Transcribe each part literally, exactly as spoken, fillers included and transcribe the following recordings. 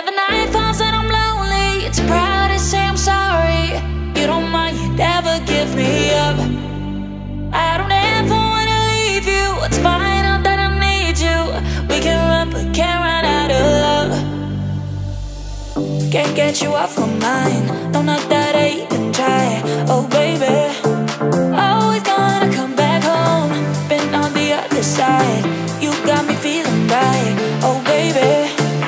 Where the night falls and I'm lonely, it's proud to say I'm sorry. You don't mind, you never give me up. I don't ever wanna leave you, it's fine out that I need you. We can run but can't run out of love. Can't get you off my mind, no, not that I even try. Oh baby, always gonna come back home. Been on the other side, you got me feeling right. Oh baby,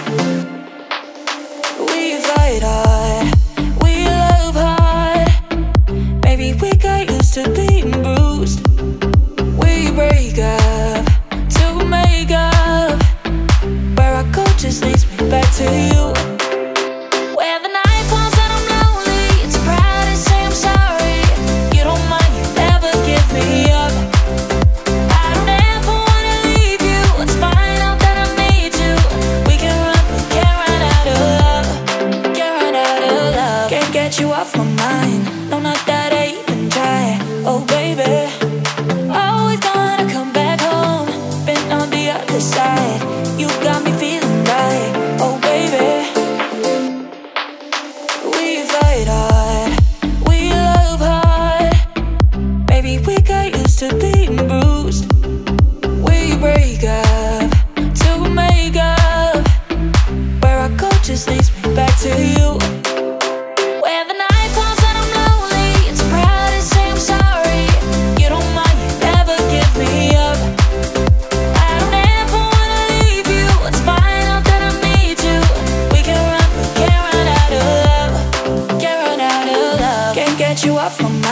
we fight hard, we love hard. Maybe we got used to being bruised. We break up to make up. Where I go just leads me back to you. Where the night falls and I'm lonely, it's proud to say I'm sorry. You don't mind, you never give me up. I don't ever wanna leave you, it's fine out that I need you. We can run but can't run out of love. Can't run out of love. Can't get you off my mind, no, not that I even try. Oh baby, always gonna come back home. Been on the other side, you got me feeling right. Oh baby, we fight hard, we love hard. Maybe we got used to being bruised. We break up to make up. Where I go just leads me back to you. Where the night falls and I'm lonely, it's proud to say I'm sorry. You don't mind, you never give me up. I don't ever wanna leave you, it's fine out that I need you. We can run but can't run out of love. Can't run out of love. Can't get you off my mind.